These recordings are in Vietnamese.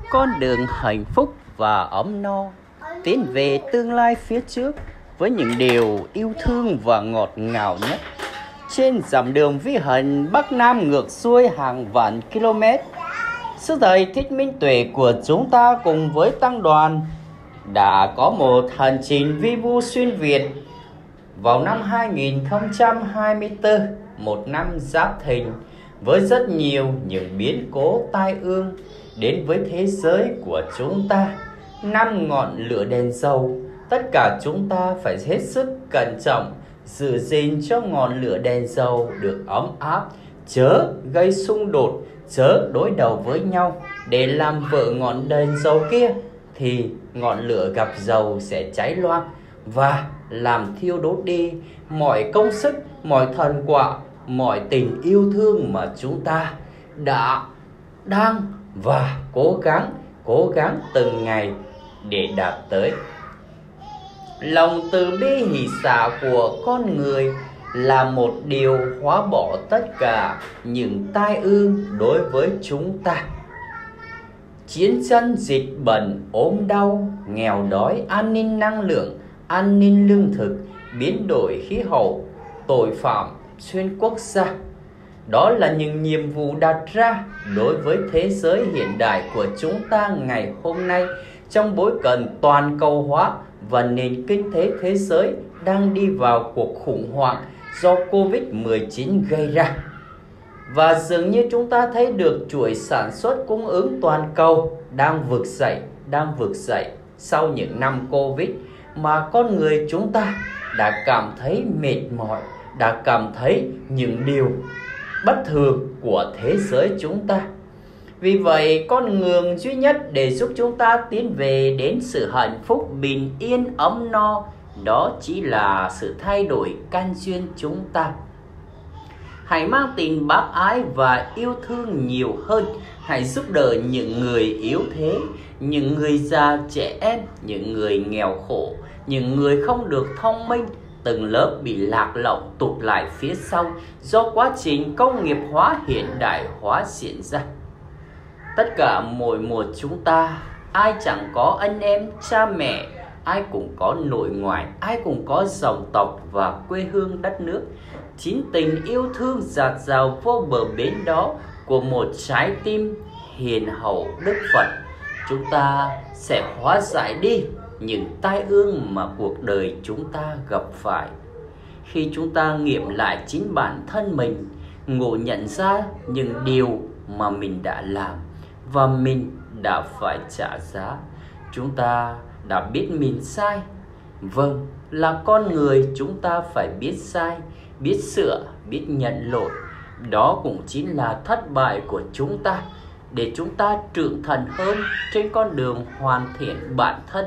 con đường hạnh phúc và ấm no, tiến về tương lai phía trước với những điều yêu thương và ngọt ngào nhất. Trên dặm đường vĩ hành Bắc Nam ngược xuôi hàng vạn km, sư thầy Thích Minh Tuệ của chúng ta cùng với tăng đoàn đã có một hành trình vi vu xuyên Việt vào năm 2024, một năm Giáp Thìn, với rất nhiều những biến cố tai ương đến với thế giới của chúng ta. Năm ngọn lửa đèn dầu, tất cả chúng ta phải hết sức cẩn trọng, giữ gìn cho ngọn lửa đèn dầu được ấm áp, chớ gây xung đột, chớ đối đầu với nhau. Để làm vỡ ngọn đèn dầu kia thì ngọn lửa gặp dầu sẽ cháy loang và làm thiêu đốt đi mọi công sức, mọi thành quả, mọi tình yêu thương mà chúng ta đã, đang và cố gắng từng ngày để đạt tới. Lòng từ bi hỷ xả của con người là một điều hóa bỏ tất cả những tai ương đối với chúng ta. Chiến tranh, dịch bệnh, ốm đau, nghèo đói, an ninh năng lượng, an ninh lương thực, biến đổi khí hậu, tội phạm xuyên quốc gia. Đó là những nhiệm vụ đặt ra đối với thế giới hiện đại của chúng ta ngày hôm nay, trong bối cảnh toàn cầu hóa và nền kinh tế thế giới đang đi vào cuộc khủng hoảng do Covid-19 gây ra. Và dường như chúng ta thấy được chuỗi sản xuất cung ứng toàn cầu đang vực dậy sau những năm Covid, mà con người chúng ta đã cảm thấy mệt mỏi, đã cảm thấy những điều bất thường của thế giới chúng ta. Vì vậy, con đường duy nhất để giúp chúng ta tiến về đến sự hạnh phúc, bình yên, ấm no, đó chỉ là sự thay đổi căn duyên chúng ta. Hãy mang tình bác ái và yêu thương nhiều hơn. Hãy giúp đỡ những người yếu thế, những người già trẻ em, những người nghèo khổ, những người không được thông minh, từng lớp bị lạc lõng tụt lại phía sau do quá trình công nghiệp hóa hiện đại hóa diễn ra. Tất cả mỗi một chúng ta, ai chẳng có anh em, cha mẹ, ai cũng có nội ngoại, ai cũng có dòng tộc và quê hương đất nước. Chính tình yêu thương dạt dào vô bờ bến đó của một trái tim hiền hậu Đức Phật, chúng ta sẽ hóa giải đi những tai ương mà cuộc đời chúng ta gặp phải. Khi chúng ta nghiệm lại chính bản thân mình, ngộ nhận ra những điều mà mình đã làm và mình đã phải trả giá, chúng ta đã biết mình sai. Vâng, là con người chúng ta phải biết sai, biết sửa, biết nhận lỗi. Đó cũng chính là thất bại của chúng ta, để chúng ta trưởng thành hơn trên con đường hoàn thiện bản thân,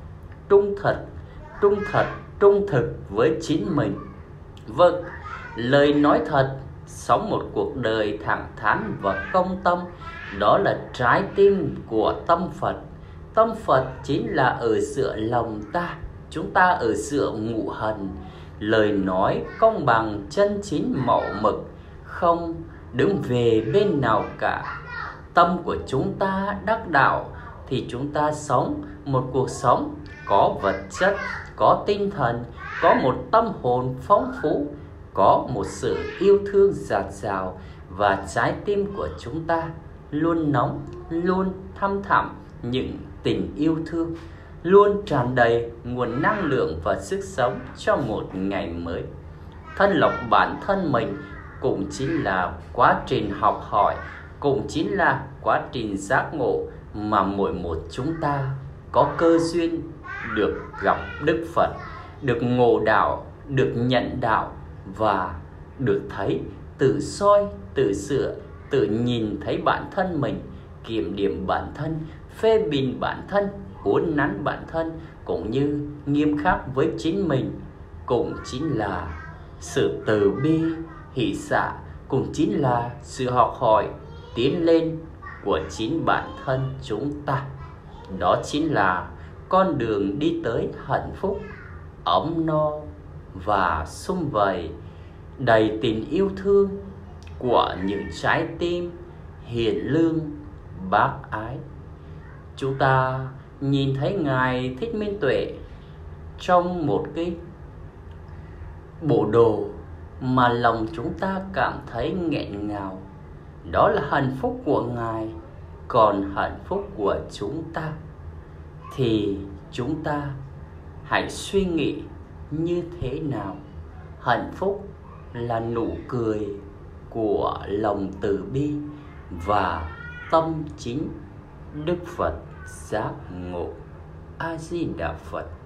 trung thực với chính mình. Vâng, lời nói thật, sống một cuộc đời thẳng thắn và công tâm, đó là trái tim của tâm Phật. Tâm Phật chính là ở giữa lòng ta, chúng ta ở giữa ngũ hành. Lời nói công bằng, chân chính, mẫu mực, không đứng về bên nào cả. Tâm của chúng ta đắc đạo thì chúng ta sống một cuộc sống có vật chất, có tinh thần, có một tâm hồn phong phú, có một sự yêu thương dạt dào, và trái tim của chúng ta luôn nóng, luôn thăm thẳm những tình yêu thương, luôn tràn đầy nguồn năng lượng và sức sống cho một ngày mới. Thanh lọc bản thân mình cũng chính là quá trình học hỏi, cũng chính là quá trình giác ngộ mà mỗi một chúng ta có cơ duyên được gặp Đức Phật, được ngộ đạo, được nhận đạo và được thấy, tự soi, tự sửa, tự nhìn thấy bản thân mình, kiểm điểm bản thân, phê bình bản thân, uốn nắn bản thân, cũng như nghiêm khắc với chính mình, cũng chính là sự từ bi, hỷ xả, cũng chính là sự học hỏi, tiến lên của chính bản thân chúng ta. Đó chính là con đường đi tới hạnh phúc, ấm no và sum vầy, đầy tình yêu thương của những trái tim hiền lương, bác ái. chúng ta nhìn thấy Ngài Thích Minh Tuệ trong một cái bộ đồ mà lòng chúng ta cảm thấy nghẹn ngào. Đó là hạnh phúc của Ngài. Còn hạnh phúc của chúng ta thì chúng ta hãy suy nghĩ như thế nào. Hạnh phúc là nụ cười của lòng từ bi và tâm chính Đức Phật giác ngộ. A Di Đà Phật.